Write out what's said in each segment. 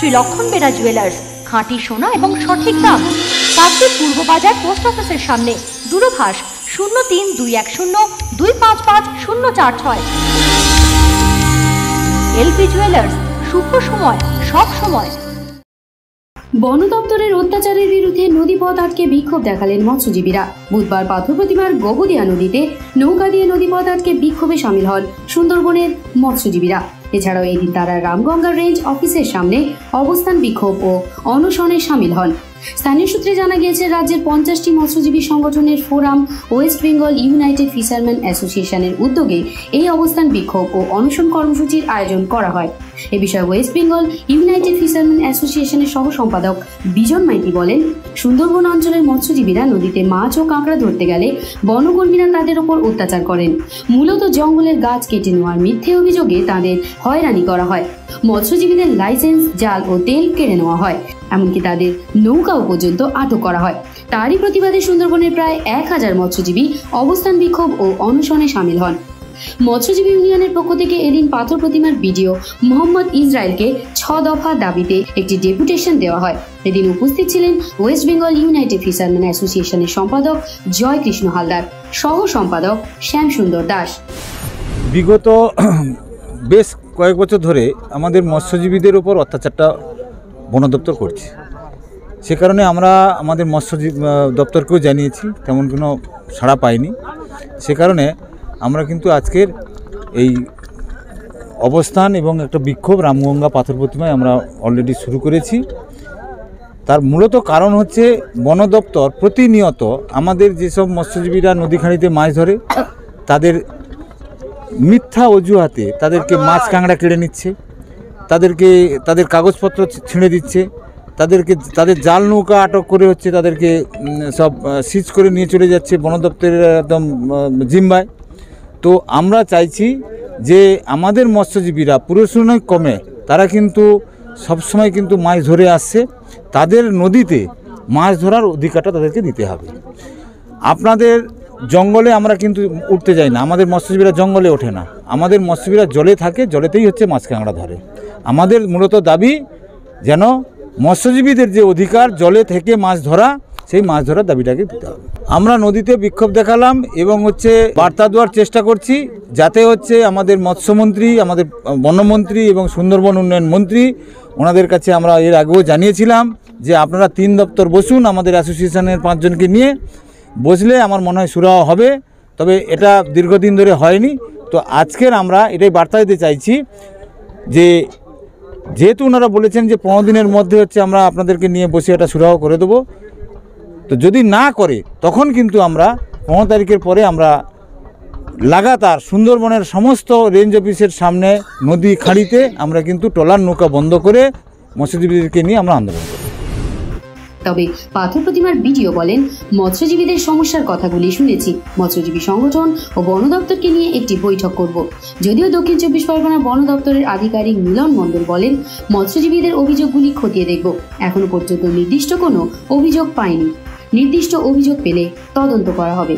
শ্রী লক্ষণ বেরা জুয়েলার্স, খাঁটি সোনা এবং সঠিক দাম। কাকদ্বীপ পূর্ব বাজার পোস্ট অফিসের সামনে। দূরভাষ 03-210-255-046। এলপি জুয়েলার্স, শুভ সময় সব সময়। বন দপ্তরের অত্যাচারের বিরুদ্ধে নদীপথ আটকে বিক্ষোভ দেখালেন মৎস্যজীবীরা। বুধবার পাথর প্রতিমার গবদিয়া নদীতে নৌকা দিয়ে নদীপথ আটকে বিক্ষোভে সামিল হন সুন্দরবনের মৎস্যজীবীরা। এছাড়াও এদিন তারা রামগঙ্গা রেঞ্জ অফিসের সামনে অবস্থান বিক্ষোভ ও অনশনে সামিল হন। স্থানীয় সূত্রে জানা গিয়েছে, রাজ্যের 50টি মৎস্যজীবী সংগঠনের forum West Bengal United fisherman অ্যাসোসিয়েশনের উদ্যোগে এই অবস্থান বিক্ষোভ ও অনশন কর্মসূচির আয়োজন করা হয়। এ বিষয়ে ওয়েস্ট বেঙ্গল ইউনাইটেড ফিশারম্যান অ্যাসোসিয়েশনের সহ সম্পাদক বিজন মাইতি বলেন, সুন্দরবন অঞ্চলের মৎস্যজীবীরা নদীতে মাছ ও কাঁকড়া ধরতে গেলে বনকর্মীরা তাদের ওপর অত্যাচার করেন। মূলত জঙ্গলের গাছ কেটে নেওয়ার মিথ্যে অভিযোগে তাদের হয়রানি করা হয়। মৎস্যজীবীদের লাইসেন্স, জাল ও তেল কেড়ে নেওয়া হয়, এমনকি তাদের নৌকাও পর্যন্ত আটক করা হয়। তারই প্রতিবাদে সুন্দরবনের প্রায় 1000 মৎস্যজীবী অবস্থান বিক্ষোভ ও অনশনে সামিল হন। মৎস্যজীবী ইউনিয়নের পক্ষ থেকে এদিন পাথর প্রতিমার বিডিও মোহাম্মদ ইসরায়েলকে 6 দফা দাবিতে একটি ডেপুটেশন দেওয়া হয়। এদিন উপস্থিত ছিলেন ওয়েস্ট বেঙ্গল ইউনাইটেড ফিশারম্যান অ্যাসোসিয়েশনের সম্পাদক জয় কৃষ্ণ হালদার, সহ সম্পাদক শ্যাম সুন্দর দাস। বিগত বেশ কয়েক বছর ধরে আমাদের মৎস্যজীবীদের উপর অত্যাচারটা বন দপ্তর করছে। সে কারণে আমরা আমাদের মৎস্য দপ্তরকেও জানিয়েছি, তেমন কোনো সাড়া পাইনি। সে কারণে আমরা কিন্তু আজকের এই অবস্থান এবং একটা বিক্ষোভ রামগঙ্গা পাথর প্রতিমায় আমরা অলরেডি শুরু করেছি। তার মূলত কারণ হচ্ছে বন দপ্তর প্রতিনিয়ত আমাদের যেসব মৎস্যজীবীরা নদীখানিতে মাছ ধরে তাদের মিথ্যা অজুহাতে তাদেরকে মাছ কাঁকড়া কেড়ে নিচ্ছে, তাদের কাগজপত্র ছিঁড়ে দিচ্ছে, তাদের জাল নৌকা আটক করে হচ্ছে তাদেরকে সব সিজ করে নিয়ে চলে যাচ্ছে বন দপ্তরের একদম জিম্বায়। তো আমরা চাইছি যে আমাদের মৎস্যজীবীরা পুরুষানুক্রমে কমে তারা কিন্তু সবসময় কিন্তু মাছ ধরে আসছে, তাদের নদীতে মাছ ধরার অধিকারটা তাদেরকে দিতে হবে। আপনাদের জঙ্গলে আমরা কিন্তু উঠতে যাই না, আমাদের মৎস্যজীবীরা জঙ্গলে ওঠে না, আমাদের মৎস্যজীবীরা জলে থাকে, জলেতেই হচ্ছে মাছ কাঁকড়া ধরে। আমাদের মূলত দাবি যেন মৎস্যজীবীদের যে অধিকার জলে থেকে মাছ ধরা, সেই মাছ ধরার দাবিটাকে দিতে হবে। আমরা নদীতে বিক্ষোভ দেখালাম এবং বার্তা দেওয়ার চেষ্টা করছি যাতে আমাদের মৎস্যমন্ত্রী, আমাদের বনমন্ত্রী এবং সুন্দরবন উন্নয়ন মন্ত্রী, ওনাদের কাছে আমরা এর আগেও জানিয়েছিলাম যে আপনারা 3 দপ্তর বসুন, আমাদের অ্যাসোসিয়েশনের 5 জনকে নিয়ে বসলে আমার মনে হয় সুরাহা হবে। তবে এটা দীর্ঘদিন ধরে হয়নি। তো আজকের আমরা এটাই বার্তা দিতে চাইছি যে যেহেতু ওনারা বলেছেন যে 15 দিনের মধ্যে আমরা আপনাদেরকে নিয়ে বসে এটা সুরাহা করে দেবো, তো যদি না করে তখন কিন্তু আমরা 15 তারিখের পরে আমরা লাগাতার সুন্দরবনের সমস্ত রেঞ্জ অফিসের সামনে নদী খাড়িতে আমরা কিন্তু ট্রলার নৌকা বন্ধ করে মৎস্যজীবীদেরকে নিয়ে আমরা আন্দোলন করব। তবে পাথর প্রতিমার বিডিও বলেন, মৎস্যজীবীদের সমস্যার কথাগুলি শুনেছি, মৎস্যজীবী সংগঠন ও বন দপ্তরকে নিয়ে একটি বৈঠক করব। যদিও দক্ষিণ 24 পরগনা বন দপ্তরের আধিকারিক মিলন মণ্ডল বলেন, মৎস্যজীবীদের অভিযোগগুলি খতিয়ে দেখব, এখনো পর্যন্ত নির্দিষ্ট কোনো অভিযোগ পাইনি, নির্দিষ্ট অভিযোগ পেলে তদন্ত করা হবে।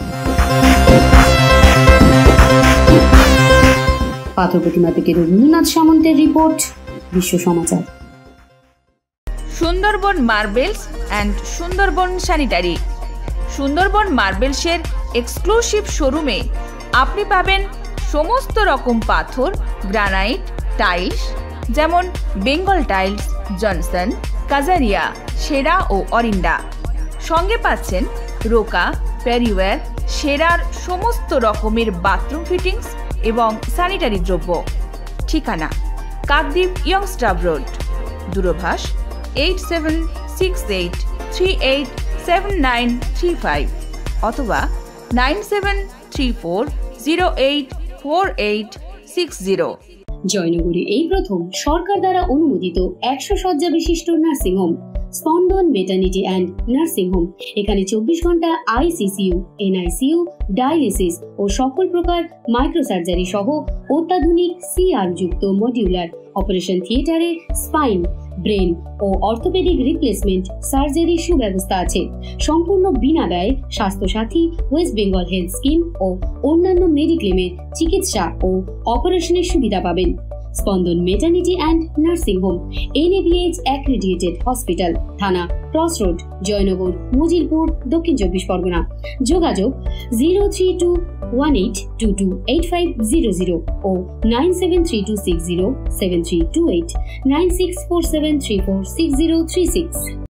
পাথর প্রতিমা থেকে রবীন্দ্রনাথ সামন্তের report, Biswa Samachar. Sundarban marbles and Sundarban sanitary. Sundarban মার্বেলসের এক্সক্লুসিভ শোরুমে আপনি পাবেন সমস্ত রকম পাথর, গ্রানাইট, টাইলস, যেমন বেঙ্গল টাইলস, জনসন, কাজারিয়া, সেরা ও অরিন্ডা। সঙ্গে পাচ্ছেন রোকা, প্যারিওয়্যার, সেরার সমস্ত রকমের বাথরুম ফিটিংস এবং স্যানিটারি দ্রব্য। ঠিকানা কাকদ্বীপ ইয়ংস্টার রোড। দূরভাষ 8768387935 অথবা 9734084860। জয়নগরে এই প্রথম সরকার দ্বারা অনুমোদিত 100 শয্যা বিশিষ্ট নার্সিংহোম স্পন্দন মেটার্নিটি অ্যান্ড নার্সিং হোম। এখানে 24 ঘন্টা আইসিসিইউ, এনআইসিইউ, ডায়ালিসিস ও সকল প্রকার মাইক্রোসার্জারি সহ অত্যাধুনিক সিআর যুক্ত মডিউলার অপারেশন থিয়েটারে স্পাইন, ব্রেন ও অর্থোপেডিক রিপ্লেসমেন্ট সার্জারি সুব্যবস্থা আছে। সম্পূর্ণ বিনা ব্যয় Swasthya Sathi, West Bengal health scheme ও অন্যান্য মেডিক্লেমের চিকিৎসা ও অপারেশনের সুবিধা পাবেন। Spandan maternity and nursing home, NABH accredited hospital, Thana cross road, Joynagar, Majilpur, Dakshin 24 Pargana. যোগাযোগ 03218228500 ও 9732607328, 9647346036।